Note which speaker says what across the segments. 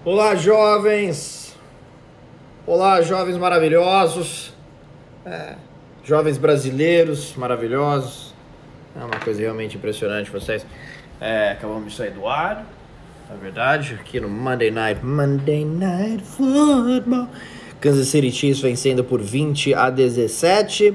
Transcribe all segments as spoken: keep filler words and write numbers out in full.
Speaker 1: Olá, jovens! Olá, jovens maravilhosos! É, jovens brasileiros maravilhosos! É uma coisa realmente impressionante vocês. É, acabamos de sair do ar, na verdade, aqui no Monday Night, Monday Night Football. Kansas City Chiefs vencendo por vinte a dezessete.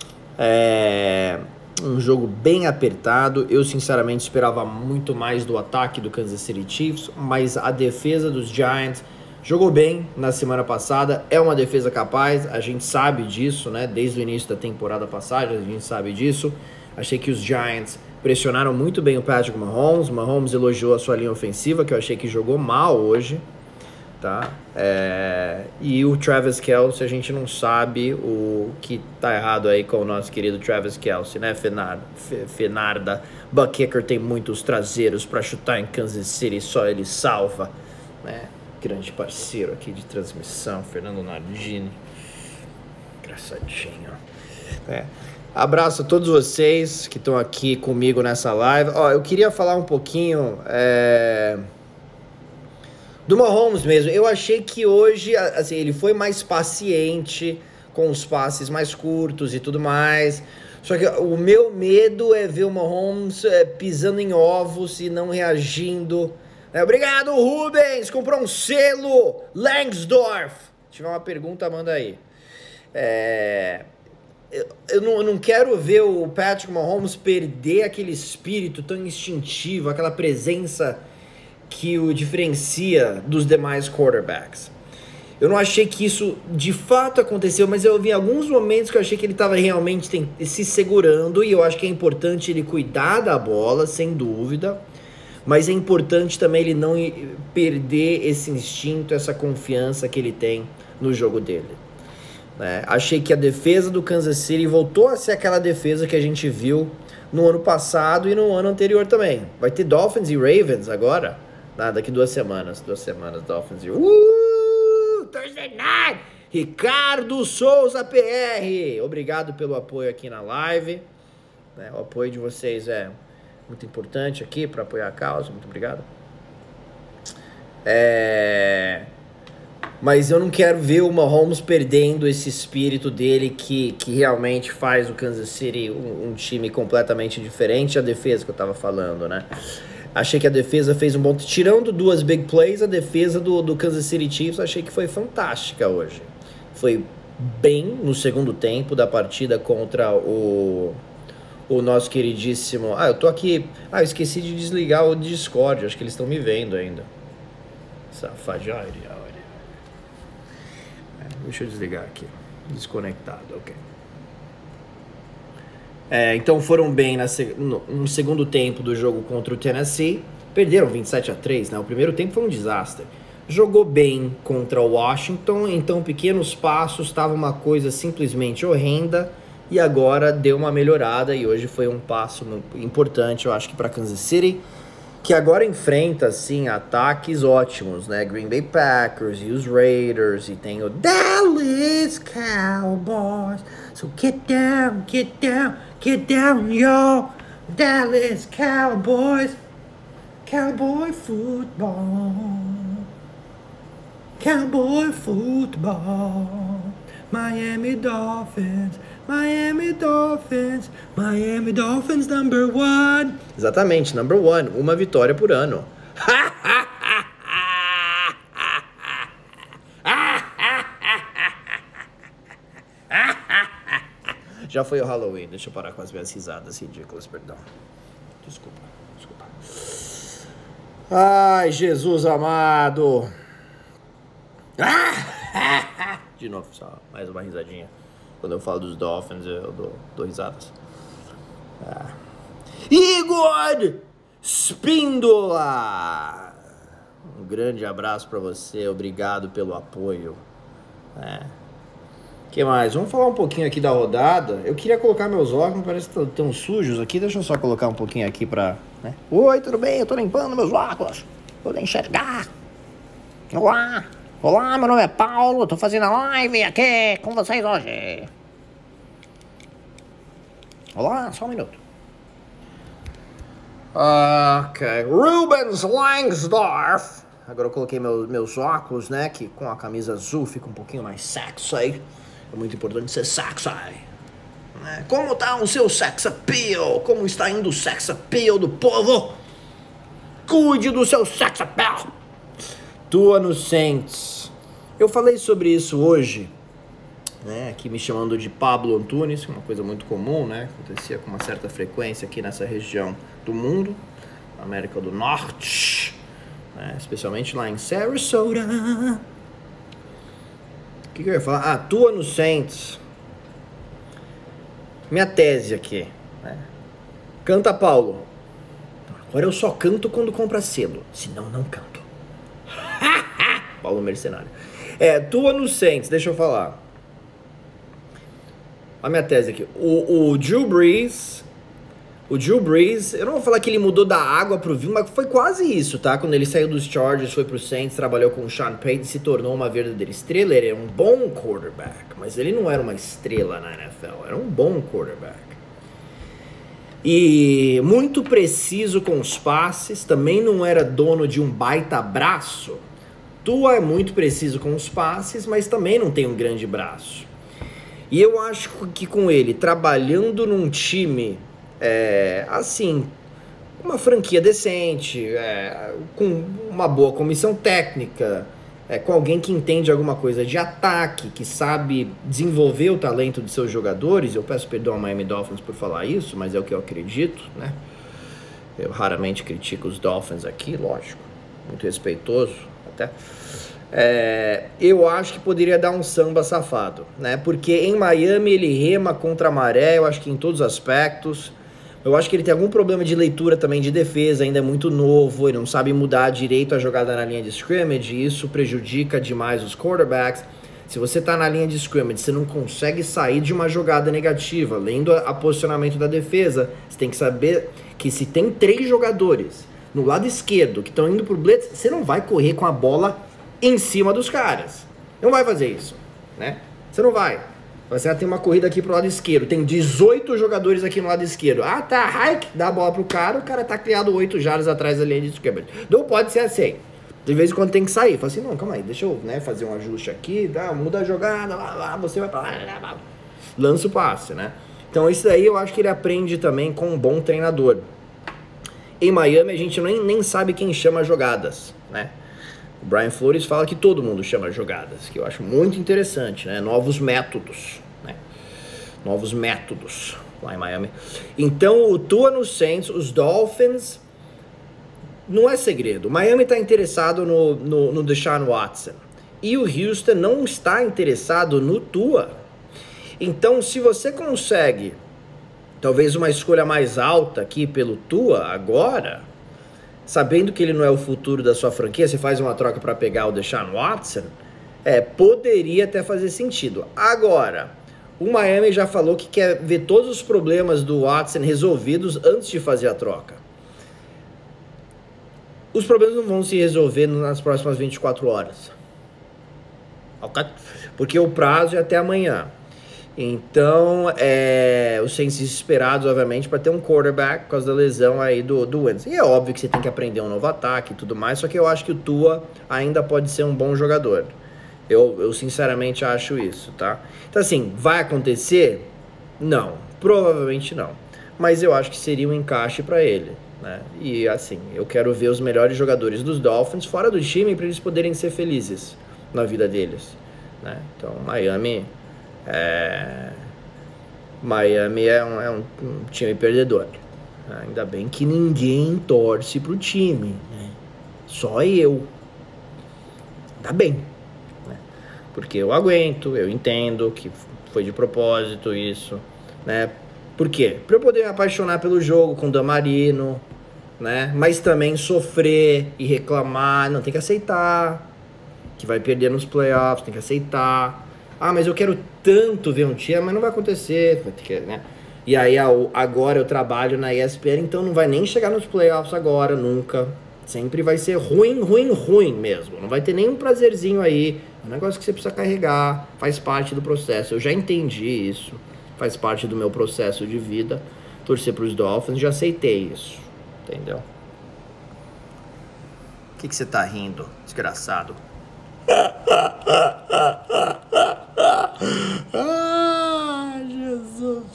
Speaker 1: É um jogo bem apertado. Eu sinceramente esperava muito mais do ataque do Kansas City Chiefs, mas a defesa dos Giants jogou bem na semana passada. É uma defesa capaz, a gente sabe disso, né? Desde o início da temporada passada, a gente sabe disso. Achei que os Giants pressionaram muito bem o Patrick Mahomes. Mahomes elogiou a sua linha ofensiva, que eu achei que jogou mal hoje. Tá? É... E o Travis Kelce, a gente não sabe o que tá errado aí com o nosso querido Travis Kelce, né, Fenarda? Fenarda. Buck Kicker tem muitos traseiros para chutar em Kansas City, só ele salva, né? Grande parceiro aqui de transmissão, Fernando Nardini. Engraçadinho. É. Abraço a todos vocês que estão aqui comigo nessa live. Ó, eu queria falar um pouquinho... É... do Mahomes mesmo. Eu achei que hoje, assim, ele foi mais paciente com os passes mais curtos e tudo mais. Só que o meu medo é ver o Mahomes é, pisando em ovos e não reagindo. É, obrigado, Rubens! Comprou um selo! Langsdorff! Se tiver uma pergunta, manda aí. É... Eu, eu, não, eu não quero ver o Patrick Mahomes perder aquele espírito tão instintivo, aquela presença que o diferencia dos demais quarterbacks. Eu não achei que isso de fato aconteceu, mas eu vi alguns momentos que eu achei que ele estava realmente tem, se segurando, e eu acho que é importante ele cuidar da bola, sem dúvida, mas é importante também ele não perder esse instinto, essa confiança que ele tem no jogo dele. É, achei que a defesa do Kansas City voltou a ser aquela defesa que a gente viu no ano passado e no ano anterior também. Vai ter Dolphins e Ravens agora. Ah, daqui duas semanas, duas semanas, Dolphins. Uh, Thursday Night! Ricardo Souza P R. Obrigado pelo apoio aqui na live. É, o apoio de vocês é muito importante aqui para apoiar a causa. Muito obrigado. É... Mas eu não quero ver o Mahomes perdendo esse espírito dele que, que realmente faz o Kansas City um, um time completamente diferente. A defesa que eu tava falando, né? Achei que a defesa fez um bom... Tirando duas big plays, a defesa do, do Kansas City Chiefs achei que foi fantástica hoje. Foi bem no segundo tempo da partida contra o, o nosso queridíssimo... Ah, eu tô aqui... Ah, eu esqueci de desligar o Discord. Acho que eles estão me vendo ainda. Safadinho. É, deixa eu desligar aqui. Desconectado, ok. É, então foram bem na, no, no segundo tempo do jogo contra o Tennessee. Perderam vinte e sete a três, né? O primeiro tempo foi um desastre. Jogou bem contra o Washington, então pequenos passos, estava uma coisa simplesmente horrenda, e agora deu uma melhorada, e hoje foi um passo importante, eu acho que para Kansas City, que agora enfrenta, assim, ataques ótimos, né? Green Bay Packers e os Raiders, e tem o Dallas Cowboys. So get down, get down, get down, yo! Dallas Cowboys, Cowboy football, Cowboy football, Miami Dolphins, Miami Dolphins, Miami Dolphins number one. Exatamente, number one, uma vitória por ano. Já foi o Halloween, deixa eu parar com as minhas risadas ridículas, perdão. Desculpa, desculpa. Ai, Jesus amado. De novo, só mais uma risadinha. Quando eu falo dos Dolphins, eu dou, dou risadas. Ah. Igor Spíndola! Um grande abraço pra você, obrigado pelo apoio. É. Que mais? Vamos falar um pouquinho aqui da rodada. Eu queria colocar meus óculos, parece que estão sujos aqui. Deixa eu só colocar um pouquinho aqui pra... Né? Oi, tudo bem? Eu tô limpando meus óculos. Vou enxergar. Olá! Olá, meu nome é Paulo, tô fazendo a live aqui com vocês hoje. Olá, só um minuto. Ok, Rubens Langsdorff Agora eu coloquei meu, meus óculos, né? Que com a camisa azul fica um pouquinho mais sexy. É muito importante ser sexy. Né? Como tá o seu sex appeal? Como está indo o sex appeal do povo? Cuide do seu sex appeal. Tua no Saints. Eu falei sobre isso hoje, né? Aqui me chamando de Pablo Antunes, uma coisa muito comum, né? Acontecia com uma certa frequência aqui nessa região do mundo, América do Norte, né? Especialmente lá em Sarasota. O que, que eu ia falar? Ah, tua no Saints. Minha tese aqui, né? Canta, Paulo. Agora eu só canto quando compra selo, senão não canto. Paulo Mercenário. É, tua no Saints, deixa eu falar. A minha tese aqui. O, o Drew Brees, o Drew Brees, eu não vou falar que ele mudou da água pro vinho, mas foi quase isso, tá? Quando ele saiu dos Chargers, foi pro Saints, trabalhou com o Sean Payton e se tornou uma verdadeira estrela. Ele era um bom quarterback, mas ele não era uma estrela na N F L, era um bom quarterback. E muito preciso com os passes, também não era dono de um baita braço. Tua é muito preciso com os passes, mas também não tem um grande braço. E eu acho que com ele, trabalhando num time, é, assim, uma franquia decente, é, com uma boa comissão técnica, é, com alguém que entende alguma coisa de ataque, que sabe desenvolver o talento de seus jogadores, eu peço perdão ao Miami Dolphins por falar isso, mas é o que eu acredito, né? Eu raramente critico os Dolphins aqui, lógico, muito respeitoso até. É, eu acho que poderia dar um samba safado, né? Porque em Miami ele rema contra a maré, eu acho que em todos os aspectos. Eu acho que ele tem algum problema de leitura também de defesa, ainda é muito novo, ele não sabe mudar direito a jogada na linha de scrimmage, e isso prejudica demais os quarterbacks. Se você tá na linha de scrimmage, você não consegue sair de uma jogada negativa, lendo a, a posicionamento da defesa, você tem que saber que se tem três jogadores no lado esquerdo que estão indo pro blitz, você não vai correr com a bola em cima dos caras. Não vai fazer isso, né? Você não vai. Você tem uma corrida aqui pro lado esquerdo, tem dezoito jogadores aqui no lado esquerdo. Ah, tá, hike, dá a bola pro cara, o cara tá criado oito jardas atrás da linha de scrimmage. Não pode ser assim. De vez em quando tem que sair. Fala assim, não, calma aí, deixa eu, né, fazer um ajuste aqui, dá, muda a jogada, lá, lá, você vai pra lá, lá, lá, lança o passe, né? Então isso daí eu acho que ele aprende também com um bom treinador. Em Miami a gente nem, nem sabe quem chama jogadas, né? O Brian Flores fala que todo mundo chama jogadas, que eu acho muito interessante, né? Novos métodos, né? Novos métodos lá em Miami. Então, o Tua no Saints, os Dolphins, não é segredo. O Miami está interessado no, no, no Deshaun Watson. E o Houston não está interessado no Tua. Então, se você consegue, talvez uma escolha mais alta aqui pelo Tua agora, sabendo que ele não é o futuro da sua franquia, você faz uma troca para pegar o Deshaun Watson, é, poderia até fazer sentido. Agora, o Miami já falou que quer ver todos os problemas do Watson resolvidos antes de fazer a troca. Os problemas não vão se resolver nas próximas vinte e quatro horas. Okay? Porque o prazo é até amanhã. Então, é, os Saints desesperados, obviamente, para ter um quarterback por causa da lesão aí do, do Wentz. E é óbvio que você tem que aprender um novo ataque e tudo mais, só que eu acho que o Tua ainda pode ser um bom jogador. Eu, eu sinceramente acho isso, tá? Então, assim, vai acontecer? Não, provavelmente não. Mas eu acho que seria um encaixe para ele, né? E, assim, eu quero ver os melhores jogadores dos Dolphins fora do time para eles poderem ser felizes na vida deles, né? Então, Miami... É... Miami é, um, é um, um time perdedor. Ainda bem que ninguém torce pro time, né? Só eu. Ainda bem, né? Porque eu aguento, eu entendo que foi de propósito isso, né? Por quê? Pra eu poder me apaixonar pelo jogo com o Dan Marino, né? Mas também sofrer e reclamar. Não, tem que aceitar que vai perder nos playoffs, tem que aceitar. Ah, mas eu quero tanto ver um time, mas não vai acontecer, né? E aí agora eu trabalho na E S P N, então não vai nem chegar nos playoffs agora, nunca. Sempre vai ser ruim, ruim, ruim mesmo. Não vai ter nenhum prazerzinho aí. É um negócio que você precisa carregar, faz parte do processo. Eu já entendi isso, faz parte do meu processo de vida. Torcer para os Dolphins, já aceitei isso, entendeu? que que você tá rindo, desgraçado? Ah, Jesus.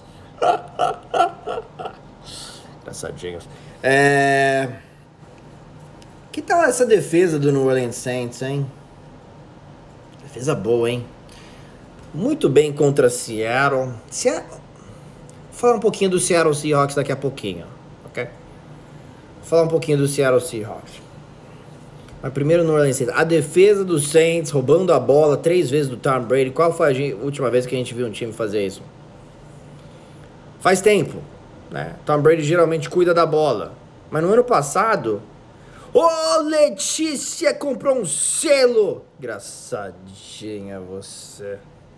Speaker 1: Engraçadinhos. É... Que tal essa defesa do New Orleans Saints, hein? Defesa boa, hein? Muito bem contra Seattle. Seattle... Vou falar um pouquinho do Seattle Seahawks daqui a pouquinho, ok? Vou falar um pouquinho do Seattle Seahawks. Mas primeiro no New Orleans Saints. A defesa dos Saints roubando a bola três vezes do Tom Brady. Qual foi a última vez que a gente viu um time fazer isso? Faz tempo, né? Tom Brady geralmente cuida da bola. Mas no ano passado... Ô, oh, Letícia comprou um selo! Engraçadinha você.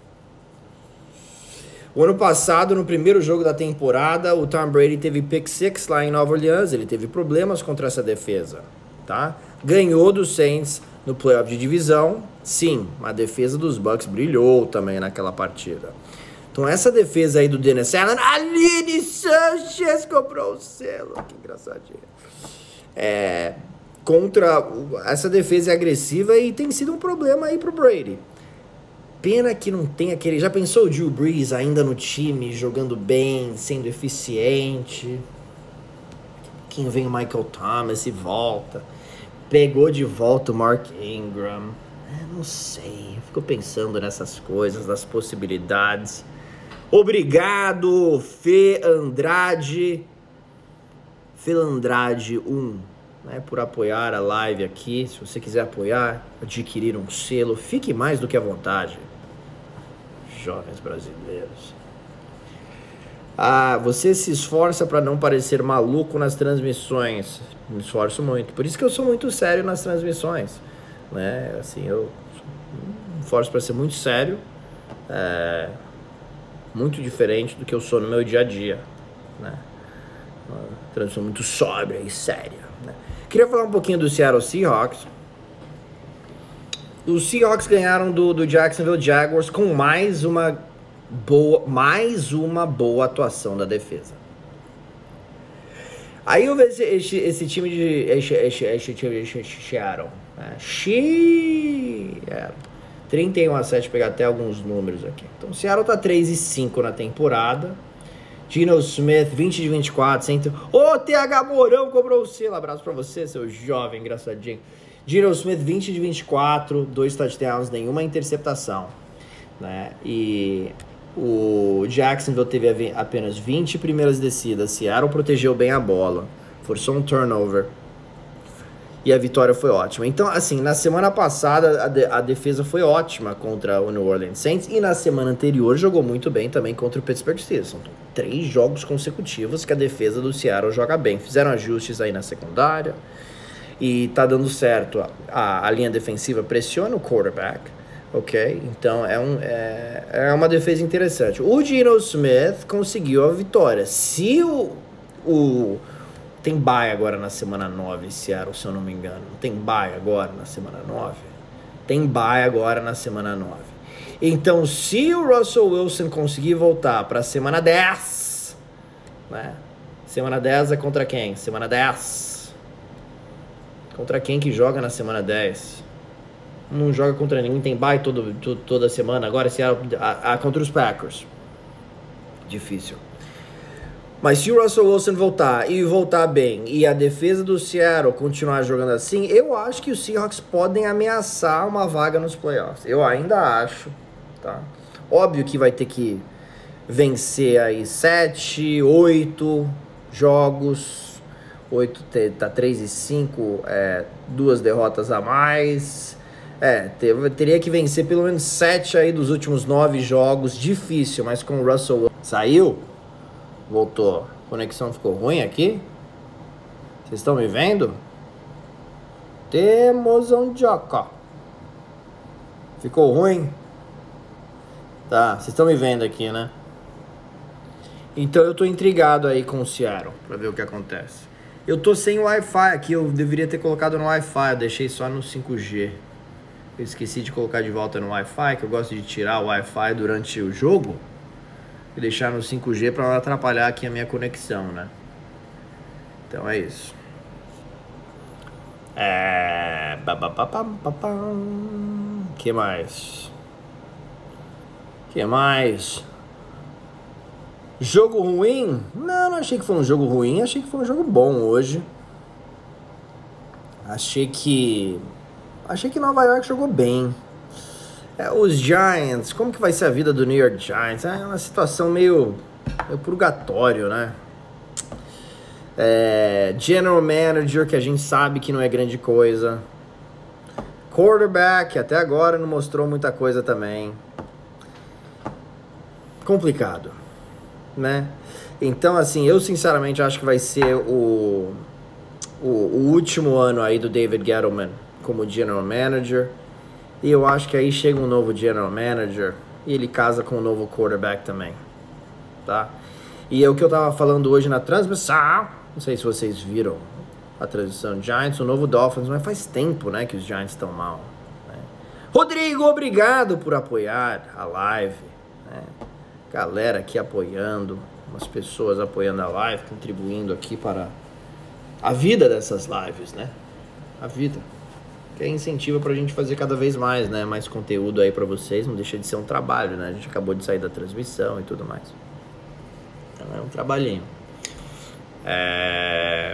Speaker 1: O ano passado, no primeiro jogo da temporada, o Tom Brady teve pick six lá em Nova Orleans. Ele teve problemas contra essa defesa, tá? Ganhou dos Saints no playoff de divisão. Sim, a defesa dos Bucks brilhou também naquela partida. Então essa defesa aí do Dennis Allen... Aline Sanchez comprou o selo. Que engraçadinho. É... Contra... Essa defesa é agressiva e tem sido um problema aí pro Brady. Pena que não tem aquele... Já pensou o Drew Brees ainda no time, jogando bem, sendo eficiente? Quem vem o Michael Thomas e volta. Pegou de volta o Mark Ingram. É, não sei. Fico pensando nessas coisas, nas possibilidades. Obrigado, Fê Andrade. Fê Andrade um, né, por apoiar a live aqui. Se você quiser apoiar, adquirir um selo, fique mais do que à vontade. Jovens brasileiros. Ah, você se esforça para não parecer maluco nas transmissões. Me esforço muito. Por isso que eu sou muito sério nas transmissões, né? Assim, eu me esforço para ser muito sério, é, muito diferente do que eu sou no meu dia a dia, né? Uma transmissão muito sóbria e séria, né? Queria falar um pouquinho do Seattle Seahawks. Os Seahawks ganharam do, do Jacksonville Jaguars com mais uma boa, mais uma boa atuação da defesa. Aí eu vejo esse, esse, esse time de esse, esse, esse time de Seattle, né? trinta e um a sete, pegar até alguns números aqui. Então o Seattle tá três e cinco na temporada. Geno Smith, vinte de vinte e quatro, cento... Ô, T H Mourão cobrou o selo. Abraço pra você, seu jovem engraçadinho. Geno Smith, vinte de vinte e quatro, dois touchdowns, nenhuma interceptação, né? E o Jacksonville teve apenas vinte primeiras descidas. Seattle protegeu bem a bola, forçou um turnover e a vitória foi ótima. Então, assim, na semana passada a, de, a defesa foi ótima contra o New Orleans Saints e na semana anterior jogou muito bem também contra o Pittsburgh Steelers. São três jogos consecutivos que a defesa do Seattle joga bem. Fizeram ajustes aí na secundária e tá dando certo. A, a linha defensiva pressiona o quarterback, ok? Então é, um, é, é uma defesa interessante. O Geno Smith conseguiu a vitória. Se o... o tem bye agora na semana nove, Seattle, se eu não me engano. Tem bye agora na semana nove? Tem bye agora na semana nove. Então, se o Russell Wilson conseguir voltar para a semana dez, né? Semana dez é contra quem? Semana dez. Contra quem que joga na semana dez? Não joga contra ninguém, tem bye todo, todo, toda semana. Agora, Seattle, a, a, contra os Packers. Difícil. Mas se o Russell Wilson voltar e voltar bem e a defesa do Seattle continuar jogando assim, eu acho que os Seahawks podem ameaçar uma vaga nos playoffs. Eu ainda acho, tá? Óbvio que vai ter que vencer aí sete, oito jogos. oito tá três e cinco, é, duas derrotas a mais. É, ter, teria que vencer pelo menos sete aí dos últimos nove jogos. Difícil, mas com o Russell Wilson... Saiu? Voltou. A conexão ficou ruim aqui? Vocês estão me vendo? Temos um joca. Ficou ruim? Tá, vocês estão me vendo aqui, né? Então eu tô intrigado aí com o Seattle, pra ver o que acontece. Eu tô sem Wi-Fi aqui, eu deveria ter colocado no Wi-Fi, eu deixei só no cinco G. Eu esqueci de colocar de volta no Wi-Fi, que eu gosto de tirar o Wi-Fi durante o jogo e deixar no cinco G para não atrapalhar aqui a minha conexão, né? Então é isso. É... Que mais? Que mais? Jogo ruim? Não, não achei que foi um jogo ruim. Achei que foi um jogo bom hoje. Achei que... Achei que Nova York jogou bem. É, os Giants, como que vai ser a vida do New York Giants? É uma situação meio, meio purgatório, né? É, General Manager, que a gente sabe que não é grande coisa. Quarterback, até agora não mostrou muita coisa também. Complicado, né? Então, assim, eu sinceramente acho que vai ser o, o, o último ano aí do David Gettleman como General Manager. E eu acho que aí chega um novo General Manager e ele casa com um novo quarterback também, tá? E é o que eu tava falando hoje na transmissão, não sei se vocês viram a transmissão Giants, o novo Dolphins, mas faz tempo, né, que os Giants estão mal, né? Rodrigo, obrigado por apoiar a live, né? Galera aqui apoiando, umas pessoas apoiando a live, contribuindo aqui para a vida dessas lives, né? A vida. Que é incentivo pra gente fazer cada vez mais, né? Mais conteúdo aí pra vocês, não deixa de ser um trabalho, né? A gente acabou de sair da transmissão e tudo mais. Então é um trabalhinho. É...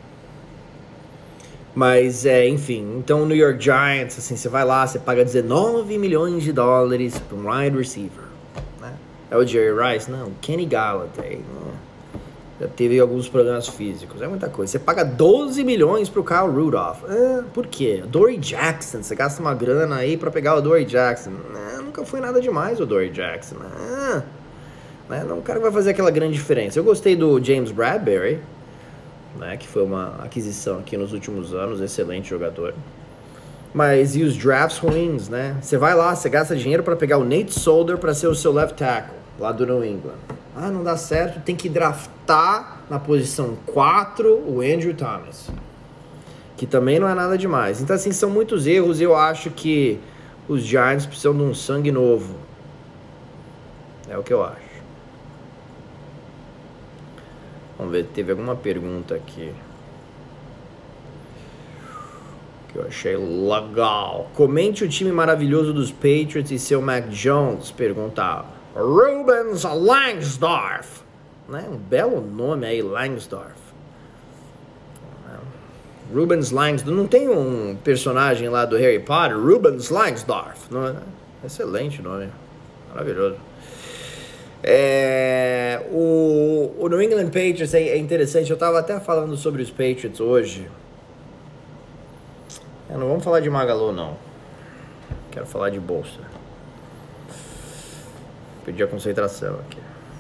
Speaker 1: Mas, é, enfim, então o New York Giants, assim, você vai lá, você paga dezenove milhões de dólares pra um wide receiver, né? É o Jerry Rice? Não, Kenny Galladay, né? Já teve alguns problemas físicos, é muita coisa. Você paga doze milhões pro Kyle Rudolph. Ah, por quê? Dory Jackson, você gasta uma grana aí pra pegar o Dory Jackson. Ah, nunca foi nada demais o Dory Jackson. Ah, né? Não, o cara vai fazer aquela grande diferença. Eu gostei do James Bradbury, né, que foi uma aquisição aqui nos últimos anos, excelente jogador. Mas e os drafts ruins, né? Você vai lá, você gasta dinheiro pra pegar o Nate Solder pra ser o seu left tackle, lá do New England. Ah, não dá certo, tem que draftar na posição quatro o Andrew Thomas, que também não é nada demais. Então, assim, são muitos erros. Eu acho que os Giants precisam de um sangue novo. É o que eu acho. Vamos ver, teve alguma pergunta aqui que eu achei legal. Comente o time maravilhoso dos Patriots e seu Mac Jones, pergunta Rubens Langsdorff, né? Um belo nome aí, Langsdorff. Rubens Langsdorff. Não tem um personagem lá do Harry Potter, Rubens Langsdorff? Não é? Excelente nome, maravilhoso. É, o, o New England Patriots é, é interessante. Eu tava até falando sobre os Patriots hoje. É, não vamos falar de Magalu, não. Quero falar de bolsa. Perdi a concentração aqui.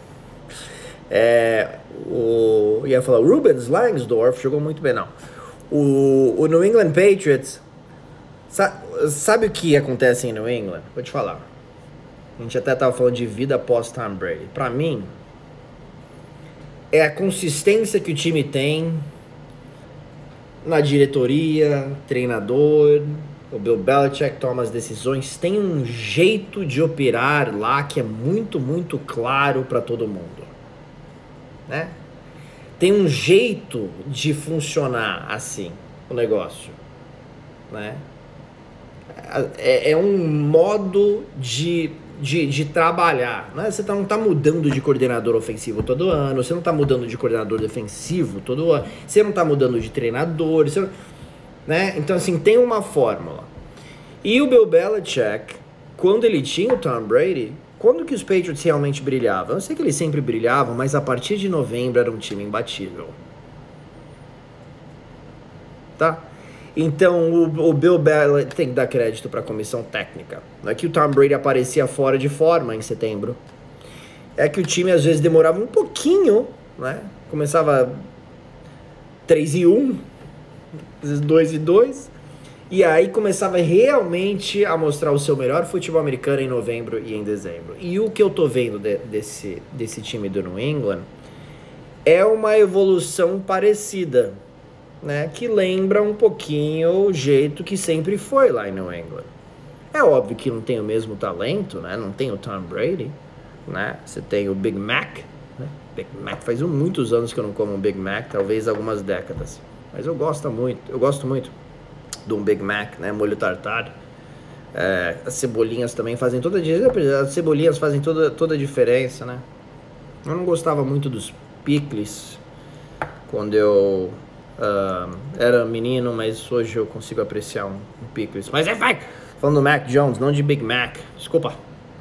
Speaker 1: É, o, ia falar, o Rubens Langsdorff jogou muito bem, não. O, o New England Patriots, sabe, sabe o que acontece em New England? Vou te falar. A gente até tava falando de vida após Tom Brady. Pra mim, é a consistência que o time tem na diretoria, treinador. O Bill Belichick toma as decisões, tem um jeito de operar lá que é muito, muito claro para todo mundo, né? Tem um jeito de funcionar assim, o negócio, né? É, é um modo de, de, de trabalhar, né? Você tá, não tá mudando de coordenador ofensivo todo ano, você não tá mudando de coordenador defensivo todo ano, você não tá mudando de treinador, você não... Né? Então, assim, tem uma fórmula. E o Bill Belichick, quando ele tinha o Tom Brady, quando que os Patriots realmente brilhavam? Eu sei que eles sempre brilhavam, mas a partir de novembro era um time imbatível. Tá? Então, o, o Bill Belichick tem que dar crédito para a comissão técnica. Não é que o Tom Brady aparecia fora de forma em setembro. É que o time, às vezes, demorava um pouquinho, né? Começava três e um, às vezes dois e dois, e aí começava realmente a mostrar o seu melhor futebol americano em novembro e em dezembro. E o que eu tô vendo de, desse, desse time do New England é uma evolução parecida, né? Que lembra um pouquinho o jeito que sempre foi lá em New England. É óbvio que não tem o mesmo talento, né? Não tem o Tom Brady, né? Você tem o Big Mac, né? Big Mac, faz muitos anos que eu não como um Big Mac, talvez algumas décadas. Mas eu gosto muito, eu gosto muito. de um Big Mac, né? Molho tartar. É, as cebolinhas também fazem toda a diferença. As cebolinhas fazem toda, toda a diferença, né? Eu não gostava muito dos pickles quando eu uh, era menino, mas hoje eu consigo apreciar um, um pickles. Mas é, vai! Falando do Mac Jones, não de Big Mac. Desculpa.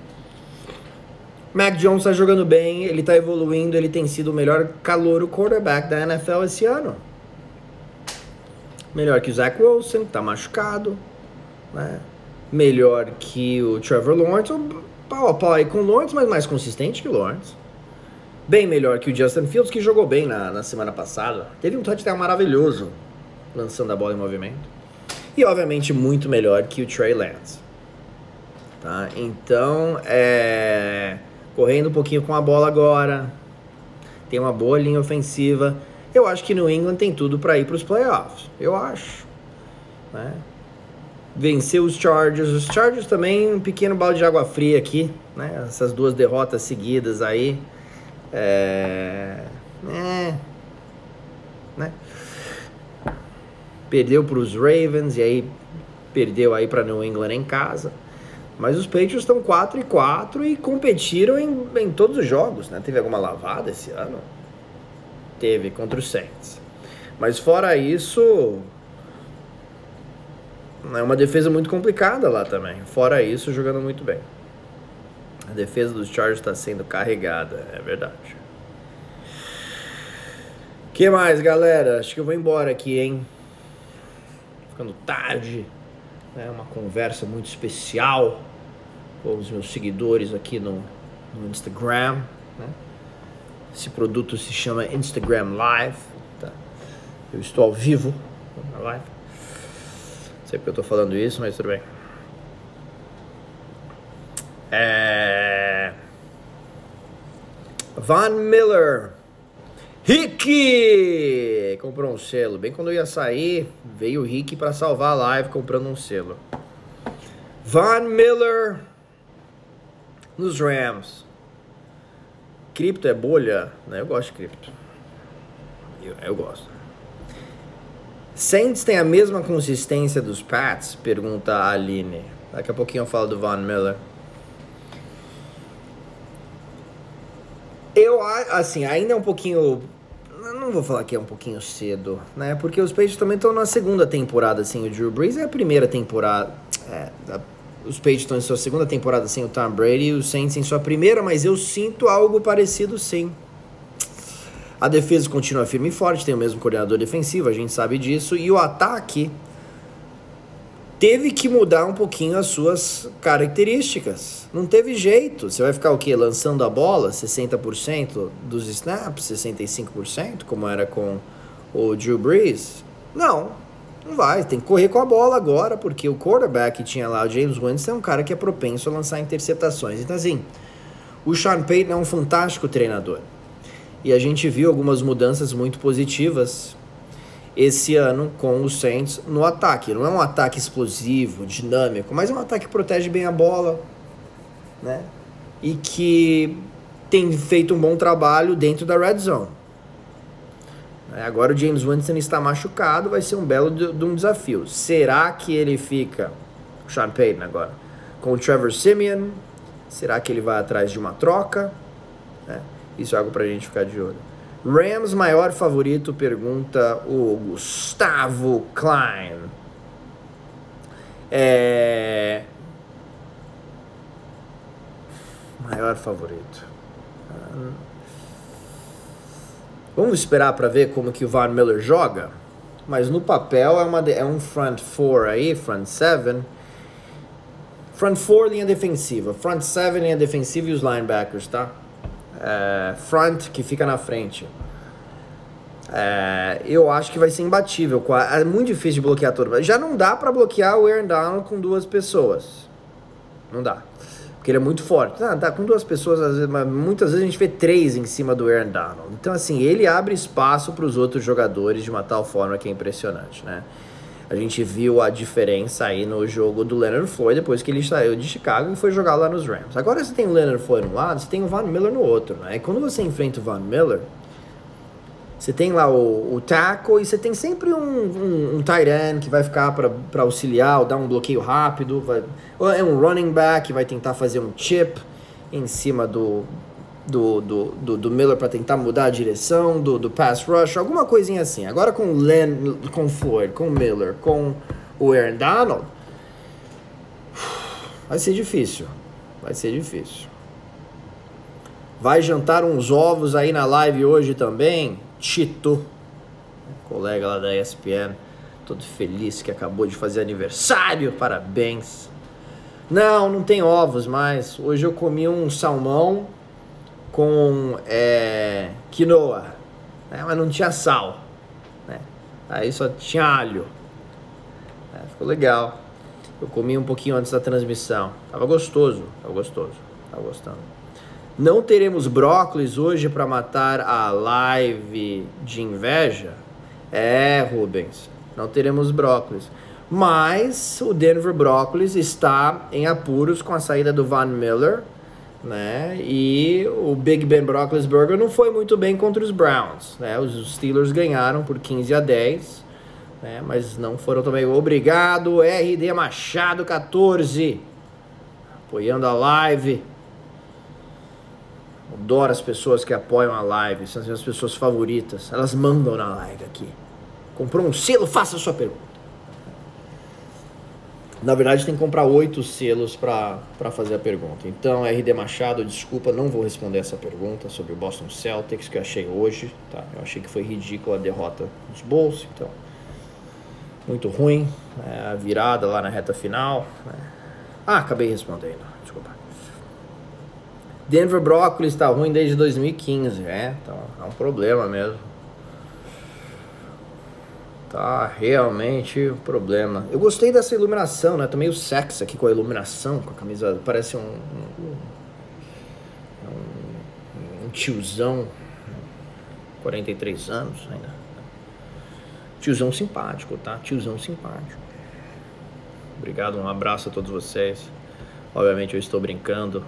Speaker 1: Mac Jones tá jogando bem, ele tá evoluindo, ele tem sido o melhor calouro quarterback da N F L esse ano. Melhor que o Zach Wilson, que tá machucado, né? Melhor que o Trevor Lawrence, pau a pau aí com o Lawrence, mas mais consistente que o Lawrence. Bem melhor que o Justin Fields, que jogou bem na, na semana passada. Teve um touchdown maravilhoso, lançando a bola em movimento. E, obviamente, muito melhor que o Trey Lance. Tá? Então, é... correndo um pouquinho com a bola agora. Tem uma boa linha ofensiva. Eu acho que New England tem tudo para ir para os playoffs. Eu acho. Né? Vencer os Chargers. Os Chargers também, um pequeno balde de água fria aqui. Né? Essas duas derrotas seguidas aí. É... é... Né? Perdeu para os Ravens e aí perdeu aí para New England em casa. Mas os Patriots estão quatro e quatro e competiram em, em todos os jogos, né? Teve alguma lavada esse ano? Teve, contra os Saints. Mas fora isso, é uma defesa muito complicada lá também. Fora isso, jogando muito bem. A defesa dos Chargers está sendo carregada, é verdade. O que mais, galera? Acho que eu vou embora aqui, hein? Ficando tarde. É uma conversa muito especial com os meus seguidores aqui no, no Instagram, né? Esse produto se chama Instagram Live, tá? Eu estou ao vivo na live. Não sei porque eu estou falando isso, mas tudo bem. É... Von Miller. Rick comprou um selo. Bem quando eu ia sair, veio o Rick para salvar a live comprando um selo. Von Miller nos Rams. Cripto é bolha? Né? Eu gosto de cripto. Eu, eu gosto. Saints tem a mesma consistência dos Pats? Pergunta a Aline. Daqui a pouquinho eu falo do Von Miller. Eu, assim, ainda é um pouquinho... Não vou falar que é um pouquinho cedo, né? Porque os Patriots também estão na segunda temporada sem o Drew Brees. É a primeira temporada... É, a, os Patriots estão em sua segunda temporada sem o Tom Brady e os Saints em sua primeira, mas eu sinto algo parecido sim. A defesa continua firme e forte, tem o mesmo coordenador defensivo, a gente sabe disso. E o ataque teve que mudar um pouquinho as suas características. Não teve jeito. Você vai ficar o quê? Lançando a bola sessenta por cento dos snaps, sessenta e cinco por cento, como era com o Drew Brees? Não, não vai. Tem que correr com a bola agora, porque o quarterback que tinha lá, o James Winston, é um cara que é propenso a lançar interceptações. Então, assim, o Sean Payton é um fantástico treinador. E a gente viu algumas mudanças muito positivas esse ano com os Saints no ataque. Não é um ataque explosivo, dinâmico, mas é um ataque que protege bem a bola, né? E que tem feito um bom trabalho dentro da red zone. Agora o James Winston está machucado, vai ser um belo de, de um desafio. Será que ele fica, o Sean Payton agora, com o Trevor Siemian? Será que ele vai atrás de uma troca? É, isso é algo pra gente ficar de olho. Rams maior favorito, pergunta o Gustavo Klein. É... Maior favorito. Vamos esperar para ver como que o Von Miller joga. Mas no papel é, uma, é um front four aí, front seven. Front four, linha defensiva. Front seven, linha defensiva e os linebackers, tá? É, front, que fica na frente. É, eu acho que vai ser imbatível. É muito difícil de bloquear todo. Já não dá para bloquear o Aaron Donald com duas pessoas. Não dá. Porque ele é muito forte. Ah, tá com duas pessoas, às vezes, mas muitas vezes a gente vê três em cima do Aaron Donald. Então, assim, ele abre espaço para os outros jogadores de uma tal forma que é impressionante, né? A gente viu a diferença aí no jogo do Leonard Floyd depois que ele saiu de Chicago e foi jogar lá nos Rams. Agora você tem o Leonard Floyd no lado, você tem o Von Miller no outro, né? E quando você enfrenta o Von Miller, Você tem lá o, o tackle e você tem sempre um, um, um tight end que vai ficar para auxiliar ou dar um bloqueio rápido. Vai, ou é um running back que vai tentar fazer um chip em cima do, do, do, do, do Miller para tentar mudar a direção do, do pass rush, alguma coisinha assim. Agora com o Len, com o Floyd, com o Miller, com o Aaron Donald, vai ser difícil. Vai ser difícil. Vai jantar uns ovos aí na live hoje também. Tito, colega lá da E S P N, todo feliz que acabou de fazer aniversário, parabéns. Não, não tem ovos mais. Hoje eu comi um salmão com é, quinoa, né? Mas não tinha sal, né? Aí só tinha alho. É, ficou legal. Eu comi um pouquinho antes da transmissão. Tava gostoso, tava gostoso, tava gostando. Não teremos brócolis hoje para matar a live de inveja? É, Rubens, não teremos brócolis. Mas o Denver Broncos está em apuros com a saída do Von Miller, né? E o Big Ben Roethlisberger não foi muito bem contra os Browns, né? Os Steelers ganharam por quinze a dez, né? Mas não foram também. Obrigado, R D Machado quatorze, apoiando a live. Adoro as pessoas que apoiam a live, são as minhas pessoas favoritas. Elas mandam na live aqui. Comprou um selo? Faça a sua pergunta. Na verdade, tem que comprar oito selos para fazer a pergunta. Então, R D Machado, desculpa, não vou responder essa pergunta sobre o Boston Celtics, que eu achei hoje. Tá? Eu achei que foi ridícula a derrota dos Bulls, então, muito ruim. É, a virada lá na reta final. Né? Ah, acabei respondendo, desculpa. Denver Broncos está ruim desde dois mil e quinze, é, então é um problema mesmo. Tá realmente um problema. Eu gostei dessa iluminação, né? Tô meio sexy aqui com a iluminação, com a camisa, parece um um, um, um tiozão, quarenta e três anos ainda. Tiozão simpático, tá? Tiozão simpático. Obrigado, um abraço a todos vocês. Obviamente eu estou brincando.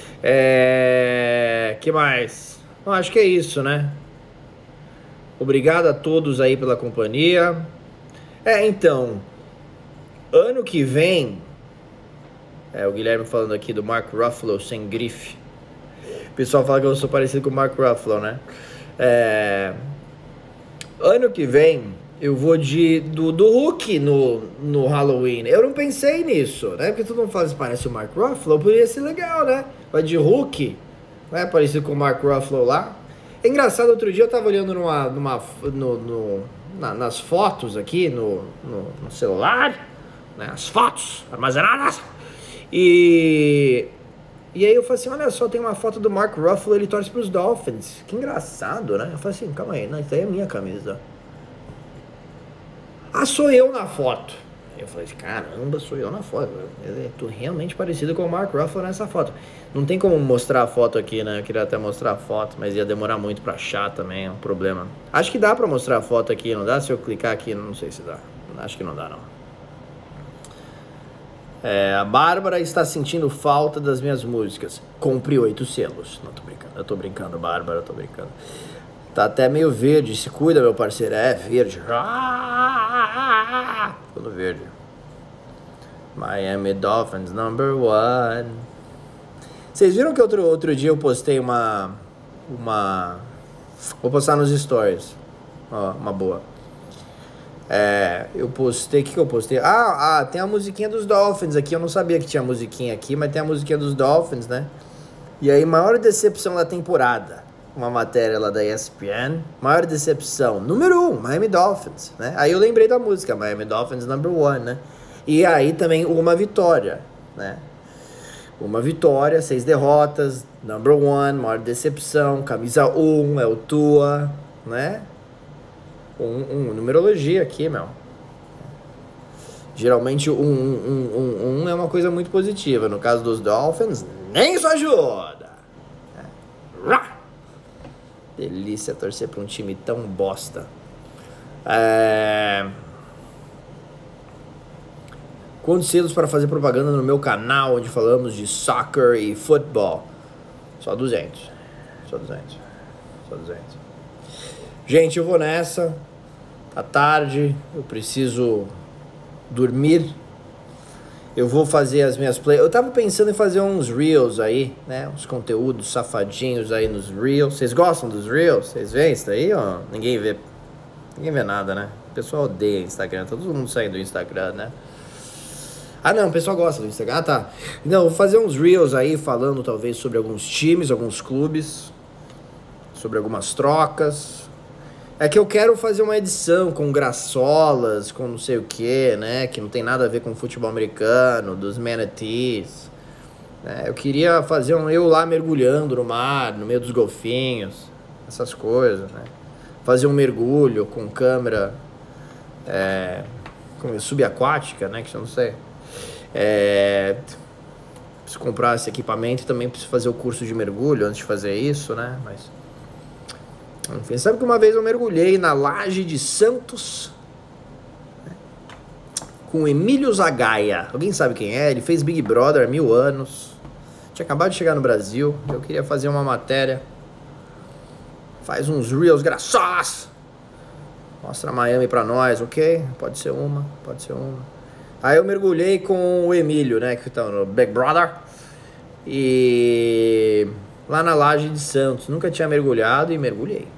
Speaker 1: É... que mais? Bom, acho que é isso, né? Obrigado a todos aí pela companhia. É, então, ano que vem, é o Guilherme falando aqui do Mark Ruffalo sem grife. O pessoal fala que eu sou parecido com o Mark Ruffalo, né? É, ano que vem eu vou de do, do Hulk no, no Halloween. Eu não pensei nisso, né? Porque todo mundo fala assim, parece o Mark Ruffalo, poderia ser legal, né? Vai de Hulk, né? Parecido com o Mark Ruffalo lá. É engraçado, outro dia eu tava olhando numa, numa, no, no, na, nas fotos aqui, no, no, no celular, né? As fotos armazenadas. E, e aí eu falei assim, olha só, tem uma foto do Mark Ruffalo, ele torce pros Dolphins. Que engraçado, né? Eu falei assim, calma aí, não, isso aí é minha camisa. Ah, sou eu na foto. Eu falei assim, caramba, sou eu na foto. Eu tô realmente parecido com o Mark Ruffalo nessa foto. Não tem como mostrar a foto aqui, né? Eu queria até mostrar a foto, mas ia demorar muito pra achar também, é um problema. Acho que dá pra mostrar a foto aqui, não dá? Se eu clicar aqui, não sei se dá. Acho que não dá, não. É, a Bárbara está sentindo falta das minhas músicas. Compre oito selos. Não, tô brincando. Eu tô brincando, Bárbara, eu tô brincando. Tá até meio verde. Se cuida, meu parceiro. É, verde. Todo verde. Miami Dolphins, number one. Vocês viram que outro, outro dia eu postei uma... Uma... Vou postar nos stories. Ó, uma boa. É, eu postei... O que que eu postei? Ah, ah, tem a musiquinha dos Dolphins aqui. Eu não sabia que tinha musiquinha aqui, mas tem a musiquinha dos Dolphins, né? E aí, maior decepção da temporada. Uma matéria lá da E S P N. Maior decepção. Número um, Miami Dolphins, né? Aí eu lembrei da música, Miami Dolphins number one, né? E aí também uma vitória, né? Uma vitória, seis derrotas, number one, maior decepção, camisa um, é o Tua, né? Um, um, numerologia aqui, meu. Geralmente um, um, um, um é uma coisa muito positiva. No caso dos Dolphins, nem isso ajuda. É. Delícia torcer pra um time tão bosta. É... Quantos selos para fazer propaganda no meu canal, onde falamos de soccer e futebol? Só duzentos. Só duzentos. Só duzentos. Gente, eu vou nessa. Tá tarde, eu preciso dormir. Eu vou fazer as minhas plays. Eu tava pensando em fazer uns reels aí, né? Uns conteúdos safadinhos aí nos reels. Vocês gostam dos reels? Vocês veem isso aí, ó? Ninguém vê. Ninguém vê nada, né? O pessoal odeia Instagram. Todo mundo sai do Instagram, né? Ah, não, o pessoal gosta do Instagram. Ah, tá. Não, vou fazer uns reels aí falando talvez sobre alguns times, alguns clubes, sobre algumas trocas. É que eu quero fazer uma edição com graçolas, com não sei o que, né? Que não tem nada a ver com futebol americano, dos manatees. Né? Eu queria fazer um eu lá mergulhando no mar, no meio dos golfinhos, essas coisas, né? Fazer um mergulho com câmera é, com, subaquática, né? Que eu não sei. É, preciso comprar esse equipamento e também preciso fazer o curso de mergulho antes de fazer isso, né? Mas, enfim, sabe que uma vez eu mergulhei na Laje de Santos, né, com o Emílio Zagaia. Alguém sabe quem é? Ele fez Big Brother há mil anos. Tinha acabado de chegar no Brasil. Eu queria fazer uma matéria. Faz uns reels graçosos. Mostra Miami pra nós, ok? Pode ser uma, pode ser uma. Aí eu mergulhei com o Emílio, né, que tá no Big Brother, e lá na Laje de Santos. Nunca tinha mergulhado e mergulhei.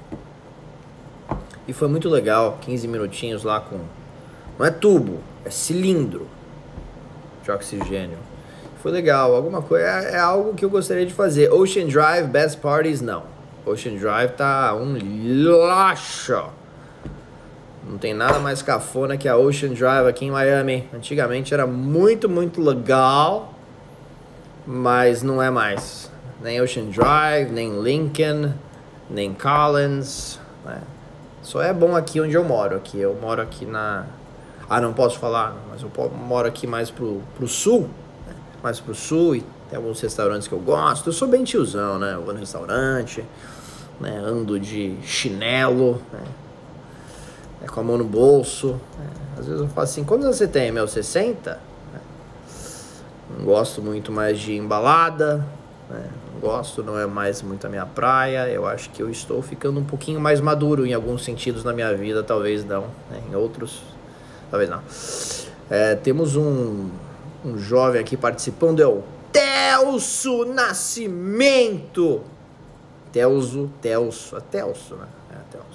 Speaker 1: E foi muito legal, quinze minutinhos lá com... Não é tubo, é cilindro de oxigênio. Foi legal, alguma coisa, é, é algo que eu gostaria de fazer. Ocean Drive, Best Parties, não. Ocean Drive tá um lixo. Não tem nada mais cafona que a Ocean Drive aqui em Miami. Antigamente era muito, muito legal, mas não é mais. Nem Ocean Drive, nem Lincoln, nem Collins, né? Só é bom aqui onde eu moro. Aqui eu moro aqui na... Ah, não posso falar, mas eu moro aqui mais pro, pro sul, né? Mais pro sul, e tem alguns restaurantes que eu gosto. Eu sou bem tiozão, né? Eu vou no restaurante, né? Ando de chinelo, né? É, com a mão no bolso, é, às vezes eu falo assim, quantos anos você tem, meu? sessenta? É, não gosto muito mais de embalada, né? Não gosto, não é mais muito a minha praia. Eu acho que eu estou ficando um pouquinho mais maduro em alguns sentidos na minha vida, talvez não, né? Em outros, talvez não. É, temos um, um jovem aqui participando, é o Telso Nascimento. Telso, Telso, é Telso, né? É, Telso.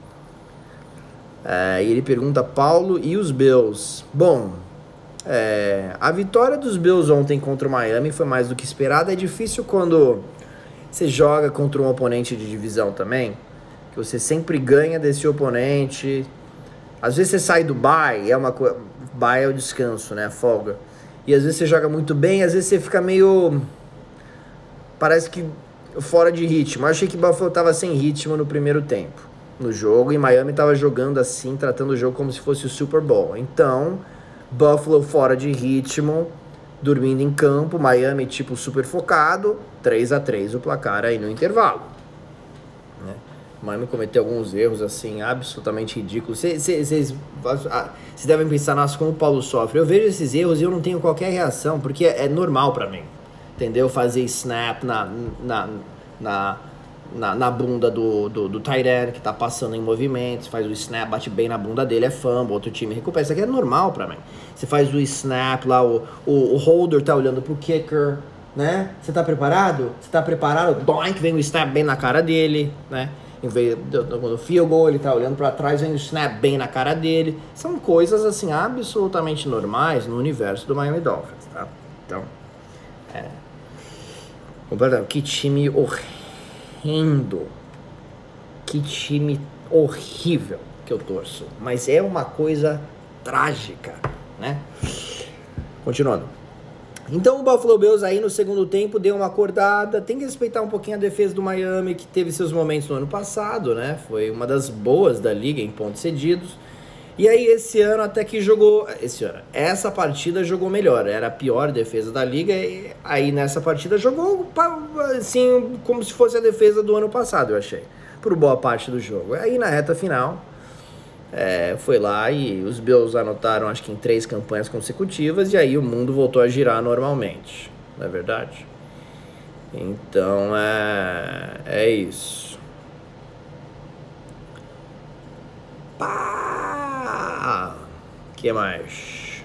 Speaker 1: É, e ele pergunta, Paulo e os Bills? Bom, é, a vitória dos Bills ontem contra o Miami foi mais do que esperada. É difícil quando você joga contra um oponente de divisão também, que você sempre ganha desse oponente. Às vezes você sai do bye, é uma coisa... Bye é o descanso, né? A folga. E às vezes você joga muito bem, às vezes você fica meio... Parece que fora de ritmo. Eu achei que o Buffalo tava sem ritmo no primeiro tempo no jogo, e Miami tava jogando assim, tratando o jogo como se fosse o Super Bowl. Então, Buffalo fora de ritmo, dormindo em campo, Miami tipo super focado, três a três o placar aí no intervalo, né? Miami cometeu alguns erros assim, absolutamente ridículos. Vocês devem pensar, nossa, como o Paulo sofre. Eu vejo esses erros e eu não tenho qualquer reação, porque é, é normal pra mim, entendeu? Fazer snap na... na, na Na, na bunda do, do, do tight end, que tá passando em movimentos, faz o snap, bate bem na bunda dele, é fumble, outro time recupera. Isso aqui é normal pra mim. Você faz o snap lá, o, o, o holder tá olhando pro kicker, né? Você tá preparado? Você tá preparado? Doink, vem o snap bem na cara dele, né? Em vez do, do, do field goal, ele tá olhando pra trás, vem o snap bem na cara dele. São coisas, assim, absolutamente normais no universo do Miami Dolphins, tá? Então, é... Que time horrível. Rindo. Que time horrível que eu torço. Mas é uma coisa trágica, né? Continuando. Então o Buffalo Bills aí no segundo tempo deu uma acordada. Tem que respeitar um pouquinho a defesa do Miami, que teve seus momentos no ano passado, né? Foi uma das boas da liga em pontos cedidos. E aí esse ano até que jogou... Esse ano, essa partida jogou melhor. Era a pior defesa da liga. E aí nessa partida jogou assim, como se fosse a defesa do ano passado, eu achei. Por boa parte do jogo. Aí na reta final, é, foi lá e os Bills anotaram, acho que em três campanhas consecutivas. E aí o mundo voltou a girar normalmente. Não é verdade? Então é, é isso. Pá! Que mais?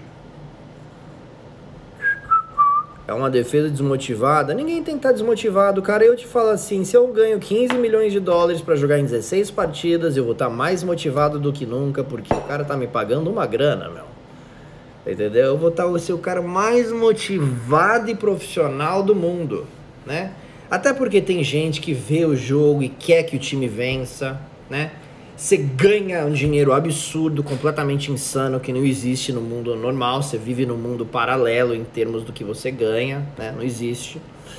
Speaker 1: É uma defesa desmotivada? Ninguém tem que estar desmotivado, cara. Eu te falo assim, se eu ganho quinze milhões de dólares pra jogar em dezesseis partidas, eu vou estar mais motivado do que nunca, porque o cara tá me pagando uma grana, meu. Entendeu? Eu vou estar ser o cara mais motivado e profissional do mundo, né? Até porque tem gente que vê o jogo e quer que o time vença, né? Você ganha um dinheiro absurdo, completamente insano, que não existe no mundo normal. Você vive num mundo paralelo em termos do que você ganha, né? Não existe.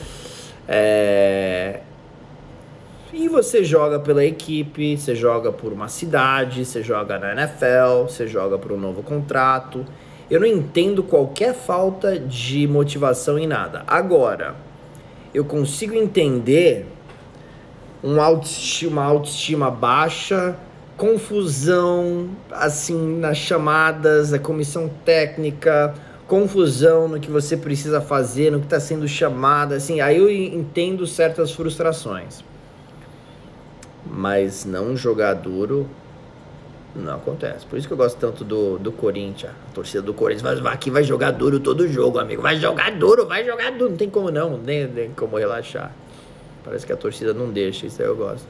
Speaker 1: É... E você joga pela equipe, você joga por uma cidade, você joga na N F L, você joga por um novo contrato. Eu não entendo qualquer falta de motivação em nada. Agora, eu consigo entender um autoestima, uma autoestima baixa, confusão, assim, nas chamadas, a comissão técnica, confusão no que você precisa fazer, no que está sendo chamado, assim, aí eu entendo certas frustrações. Mas não jogar duro não acontece. Por isso que eu gosto tanto do, do Corinthians. A torcida do Corinthians vai, aqui vai jogar duro todo jogo, amigo. Vai jogar duro, vai jogar duro. Não tem como não, nem, nem como relaxar. Parece que a torcida não deixa, isso aí eu gosto.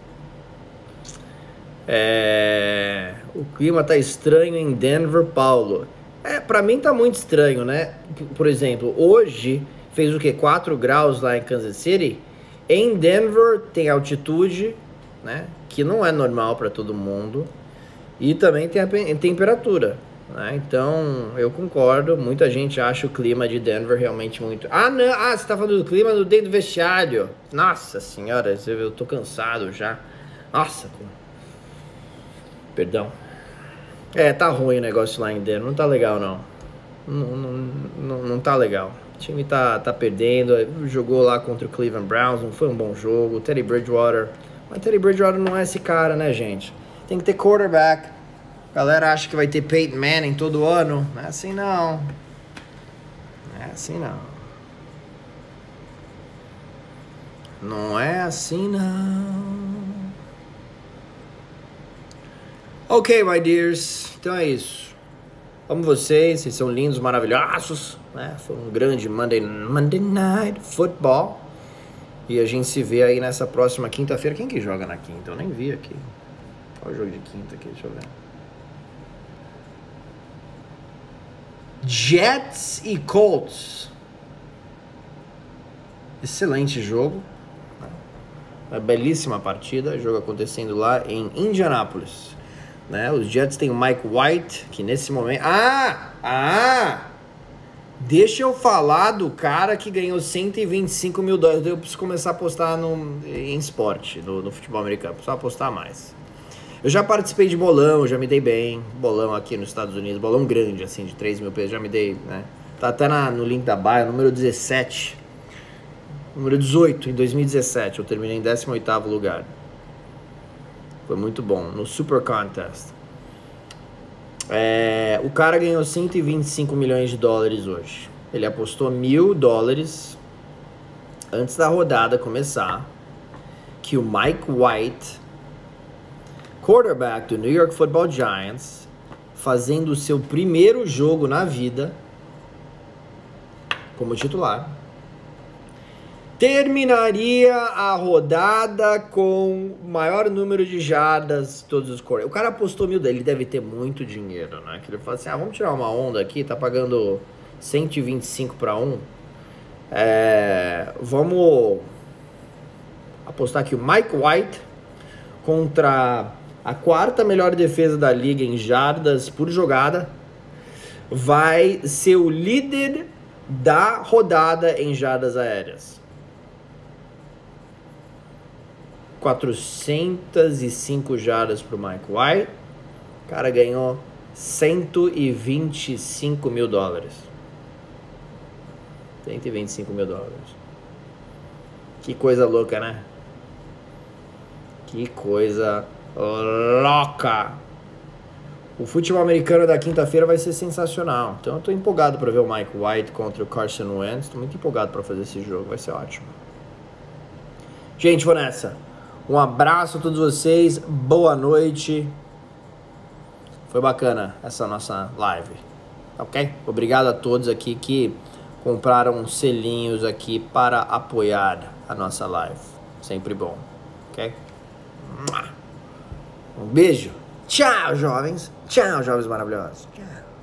Speaker 1: É... O clima tá estranho em Denver, Paulo. É, pra mim tá muito estranho, né? Por exemplo, hoje fez o quê? quatro graus lá em Kansas City. Em Denver tem altitude, né? Que não é normal pra todo mundo. E também tem a temperatura, né? Então, eu concordo. Muita gente acha o clima de Denver realmente muito... Ah, não! Ah, você tá falando do clima do dentro do vestiário. Nossa senhora, eu tô cansado já. Nossa. Perdão. É, tá ruim o negócio lá em Denver. Não tá legal, não. Não, não, não, não tá legal. O time tá, tá perdendo. Jogou lá contra o Cleveland Browns. Não foi um bom jogo. Teddy Bridgewater. Mas Teddy Bridgewater não é esse cara, né, gente? Tem que ter quarterback. A galera acha que vai ter Peyton Manning todo ano. Não é assim, não. Não é assim, não. Não é assim, não. Ok, my dears. Então é isso. Amo vocês. Vocês são lindos, maravilhosos, né? Foi um grande Monday, Monday Night Football. E a gente se vê aí nessa próxima quinta-feira. Quem que joga na quinta? Eu nem vi aqui. Qual o jogo de quinta aqui? Deixa eu ver. Jets e Colts. Excelente jogo. Uma belíssima partida. Jogo acontecendo lá em Indianápolis, né? Os Jets têm o Mike White, que nesse momento... Ah! Ah! Deixa eu falar do cara que ganhou cento e vinte e cinco mil dólares. Eu preciso começar a apostar no, em esporte, no, no futebol americano. Preciso apostar mais. Eu já participei de bolão, já me dei bem. Bolão aqui nos Estados Unidos, bolão grande, assim, de três mil pesos, já me dei, né? Tá até na, no link da bio, número dezessete. Número dezoito, em dois mil e dezessete. Eu terminei em décimo oitavo lugar. Foi muito bom, no Super Contest. É, o cara ganhou cento e vinte e cinco milhões de dólares hoje. Ele apostou mil dólares antes da rodada começar, que o Mike White, quarterback do New York Football Giants, fazendo o seu primeiro jogo na vida como titular, terminaria a rodada com o maior número de jardas de todos os quarterbacks. O cara apostou mil dele, ele deve ter muito dinheiro, né? Que ele fala assim, ah, vamos tirar uma onda aqui, tá pagando cento e vinte e cinco para um. É, vamos apostar aqui o Mike White contra a quarta melhor defesa da liga em jardas por jogada. Vai ser o líder da rodada em jardas aéreas. quatrocentas e cinco jardas pro Mike White. O cara ganhou cento e vinte e cinco mil dólares. cento e vinte e cinco mil dólares. Que coisa louca, né? Que coisa louca. O futebol americano da quinta-feira vai ser sensacional. Então eu tô empolgado para ver o Mike White contra o Carson Wentz. Tô muito empolgado para fazer esse jogo, vai ser ótimo. Gente, vou nessa. Um abraço a todos vocês, boa noite Foi bacana essa nossa live, ok? Obrigado a todos aqui que compraram selinhos aqui para apoiar a nossa live. Sempre bom, ok? Um beijo. Tchau, jovens. Tchau, jovens maravilhosos. Tchau.